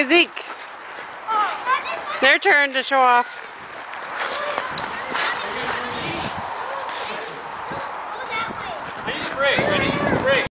Okay, Zeke. Their turn to show off. I need a break.